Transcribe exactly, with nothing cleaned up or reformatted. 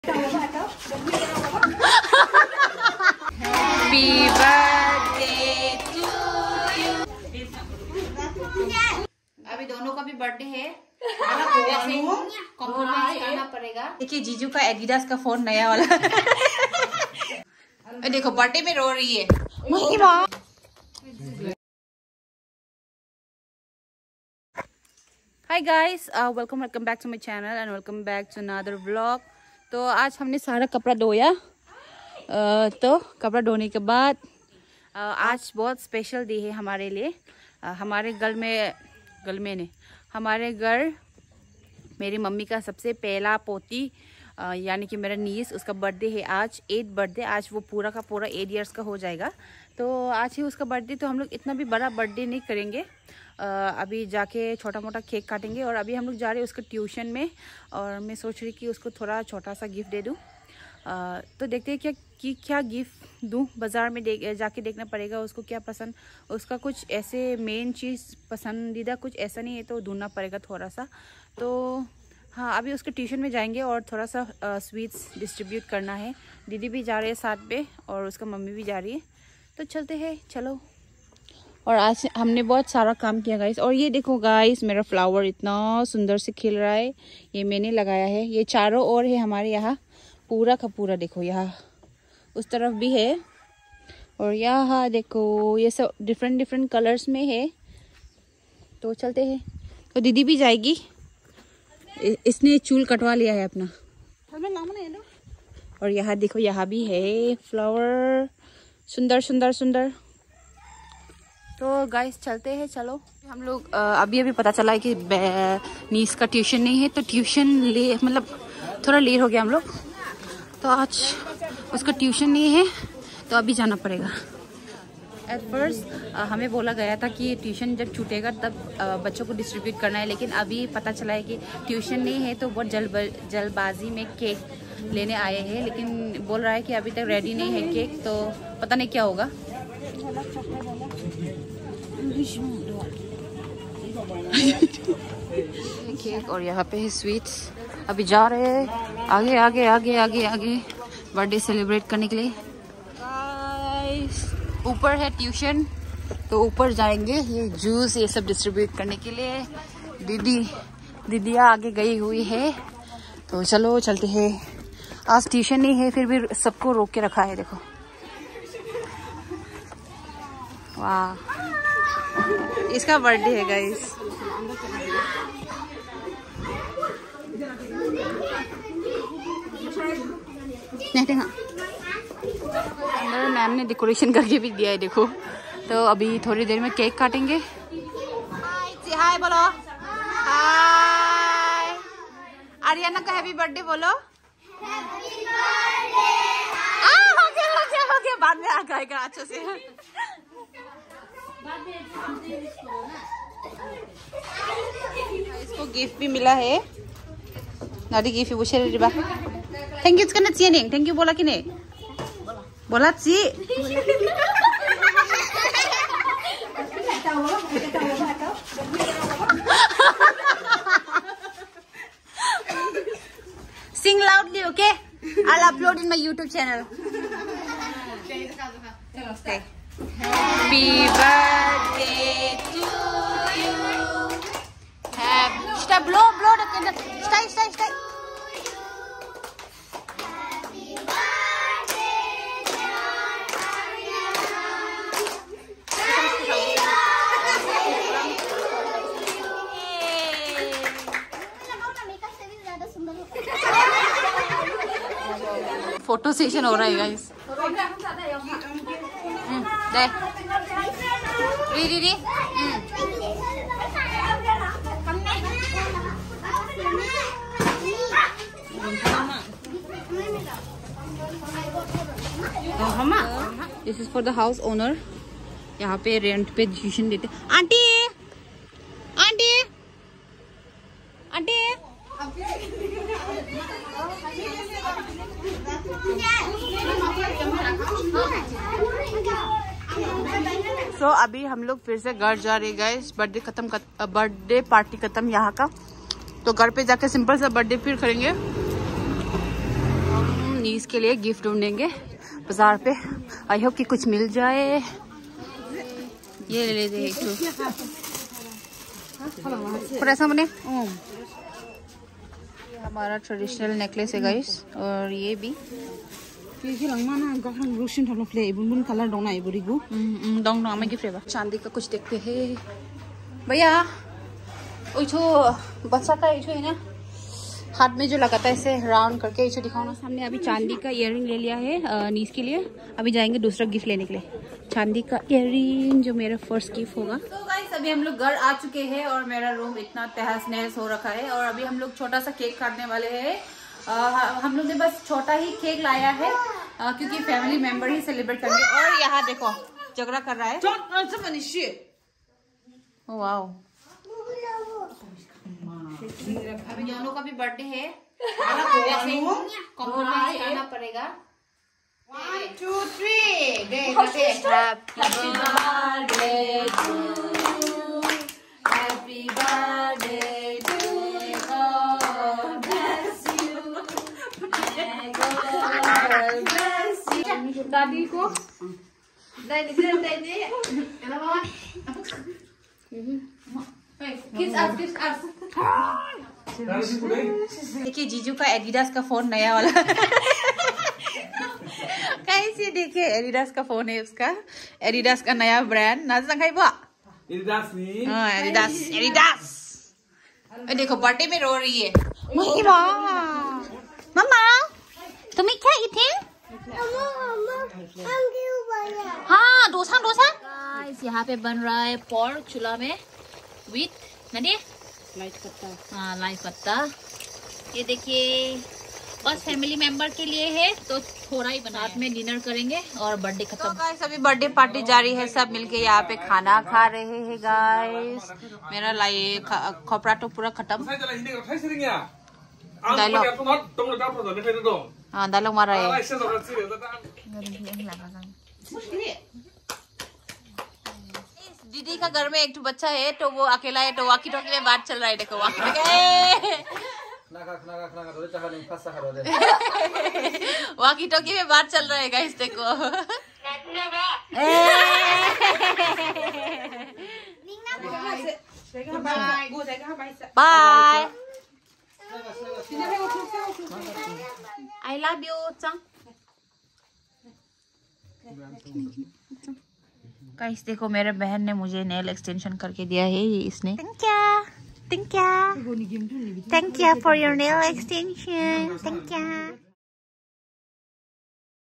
अभी दोनों का भी बर्थडे है, कॉम्प्रोमाइज करना पड़ेगा। देखिए जीजू का एडिडास का फोन नया वाला। देखो बर्थडे में रो रही है। Hi guys, welcome welcome back to my channel and welcome back to another vlog. तो आज हमने सारा कपड़ा धोया। uh, तो कपड़ा धोने के बाद uh, आज बहुत स्पेशल डे है हमारे लिए। uh, हमारे घर में घर में नहीं हमारे घर मेरी मम्मी का सबसे पहला पोती uh, यानी कि मेरा नीस, उसका बर्थडे है आज, एट बर्थडे। आज वो पूरा का पूरा एट इयर्स का हो जाएगा। तो आज ही उसका बर्थडे। तो हम लोग इतना भी बड़ा बर्थडे नहीं करेंगे। Uh, अभी जाके छोटा मोटा केक काटेंगे और अभी हम लोग जा रहे हैं उसका ट्यूशन में। और मैं सोच रही कि उसको थोड़ा छोटा सा गिफ्ट दे दूँ। uh, तो देखते हैं क्या कि क्या गिफ्ट दूँ। बाज़ार में देख जाके देखना पड़ेगा उसको क्या पसंद। उसका कुछ ऐसे मेन चीज़ पसंदीदा कुछ ऐसा नहीं है तो ढूंढना पड़ेगा थोड़ा सा। तो हाँ, अभी उसके ट्यूशन में जाएंगे और थोड़ा सा स्वीट्स डिस्ट्रीब्यूट करना है। दीदी भी जा रहे हैं साथ में और उसका मम्मी भी जा रही है। तो चलते हैं, चलो। और आज हमने बहुत सारा काम किया गाइस। और ये देखो गाइस, मेरा फ्लावर इतना सुंदर से खिल रहा है। ये मैंने लगाया है। ये चारों ओर है हमारे यहाँ, पूरा का पूरा। देखो यहाँ उस तरफ भी है और यहाँ देखो, ये सब डिफरेंट डिफरेंट कलर्स में है। तो चलते हैं। तो दीदी भी जाएगी। इसने चूल कटवा लिया है अपना। और यहाँ देखो, यहाँ भी है फ्लावर, सुंदर सुंदर सुंदर। तो गाइस चलते हैं, चलो। हम लोग अभी अभी पता चला है कि नीस का ट्यूशन नहीं है। तो ट्यूशन ले मतलब थोड़ा लेट हो गया हम लोग। तो आज उसका ट्यूशन नहीं है तो अभी जाना पड़ेगा। एट फर्स्ट हमें बोला गया था कि ट्यूशन जब छूटेगा तब आ, बच्चों को डिस्ट्रीब्यूट करना है। लेकिन अभी पता चला है कि ट्यूशन नहीं है तो बहुत जल्द जल्दबाजी में केक लेने आए हैं। लेकिन बोल रहा है कि अभी तक रेडी नहीं है केक, तो पता नहीं क्या होगा। केक और यहाँ पे है स्वीट्स। अभी जा रहे हैं आगे आगे आगे आगे आगे बर्थडे सेलिब्रेट करने के लिए। गाइस ऊपर है ट्यूशन, तो ऊपर जाएंगे ये जूस ये सब डिस्ट्रीब्यूट करने के लिए। दीदी दीदिया आगे गई हुई है। तो चलो चलते हैं। आज ट्यूशन नहीं है फिर भी सबको रोक के रखा है। देखो वाह, इसका बर्थडे है गाइस। अंदर मैम ने डेकोरेशन करके भी दिया है, देखो। तो अभी थोड़ी देर में केक काटेंगे। हाय हाय बोलो। हाय आर्यना का हैप्पी बर्थडे बोलो। Happy birthday. आ हो गया हो गया हो गया, बाद में आ जाएगा अच्छे से। इसको गिफ्ट भी मिला है। नादी गिफ्ट वो शेयर दिबा। थैंक यू करना चाहिए नहीं? थैंक यू बोला कि नहीं? बोला ची। Sing loudly, okay? I'll upload in my YouTube channel. Okay. Happy birthday to you. Happy. Stop, blow, blow the candle. Stay, stay, stay. Happy birthday, dear Ariana. Happy birthday. Photo session हो रहा है guys. दे री री री this is for the house owner. यहाँ पे rent पे ट्यूशन देते। Aunty aunty aunty so so, अभी हम लोग फिर से घर जा रहे गाइस। बर्थडे खत्म, बर्थडे पार्टी खत्म यहाँ का। तो घर पे जाके सिंपल सा बर्थडे फिर करेंगे। नीस के लिए गिफ्ट ढूंढेंगे बाजार पे। आई होप कि कुछ मिल जाए। ये ले लेते हैं ऐसा बने। हमारा ट्रेडिशनल नेकलेस है गाइस, और ये भी चांदी का कुछ देखते हैं भैया। बच्चा का ये है ना हाथ में जो लगाता है ऐसे राउंड करके, इसे दिखाओ ना। हमने अभी चांदी का इयररिंग ले लिया है नीस के लिए। अभी जाएंगे दूसरा गिफ्ट लेने के लिए, चांदी का इयररिंग जो मेरा फर्स्ट गिफ्ट होगा। तो गाइस अभी हम लोग घर आ चुके हैं और मेरा रूम इतना तहस नहस हो रखा है। और अभी हम लोग छोटा सा केक काटने वाले हैं। हम लोग ने बस छोटा ही केक लाया है आ, क्योंकि फैमिली मेंबर ही सेलिब्रेट करेंगे। और यहाँ देखो झगड़ा कर रहा है। वाओ, अभी दोनों का भी बर्थडे है, वैसे कॉम्प्रोमाइज करना पड़ेगा। One, two, three. Happy birthday to you. Happy birthday to you. God bless you. May God bless you. दादी को दादी दे दादी क्या बाबा किस आज किस आज देखिए जीजू का एडिडास का फोन नया वाला कैसे देखिए एडिडास का फोन है उसका, एडिडास का नया ब्रांड ना संगाई बा एडिडास नहीं। हां एडिडास एडिडास। देखो बर्थडे में रो रही है। मम्मा मम्मा तुम्हें क्या इथे? हाँ डोसा डोसा गाइस यहाँ पे बन रहा है पोर्क चूल्हा में विथ नदी लाइट पत्ता। हाँ लाइट पत्ता। ये देखिए बस फैमिली मेंबर के लिए है तो थोड़ा ही बना, साथ में डिनर करेंगे और बर्थडे खत्म। तो गाइस अभी बर्थडे पार्टी जारी है, सब मिलके यहाँ पे खाना खा रहे हैं गाइस। मेरा लाई खोपड़ा तो पूरा खत्म। डायलॉग हाँ डायलॉग मार रहा है। दीदी का घर में एक तो बच्चा है तो वो अकेला है तो वाकी टॉकी में बात चल रहा है। देखो वाकी टॉकी वाकी टॉकी में बात चल रहा है गाइस देखो। बाय आई लव यू चंग। गाइस देखो मेरे बहन ने मुझे नेल एक्सटेंशन करके दिया है ये इसने। Thank you thank you thank you for your nail extension. Thank you.